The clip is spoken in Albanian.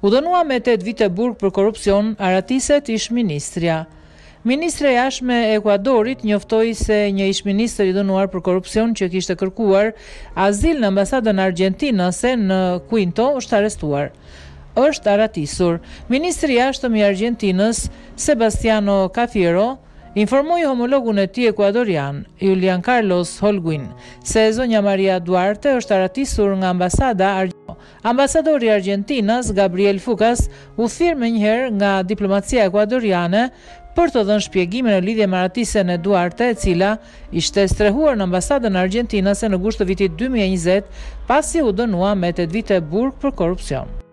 U dënua me 8 vite burg për korrupsion, Aratiset ish-ministrja. Ministre e jashtme e Ekuadorit njoftoi se një ish-ministër i dënuar për korrupsion që kishte kërkuar azil në ambasadën argjentinase në Quito është arrestuar. Është aratisur. Ministri i jashtëm i Argjentinës, Sebastiano Cafiero, informoi homologun e tij ekuadorian, Julian Carlos Holguin, se zonja Maria Duarte është aratisur nga ambasada argjentine. Ambasadori i Argjentinas, Gabriel Fucas, u thirr menjëherë nga diplomacia ekuadoriane për të dhënë shpjegime në lidhje me aratisjen e Duarte, e cila ishte strehuar në ambasadën argjentinase në gusht të vitit 2020, pasi u dënua me 8 vite burg për korrupsion.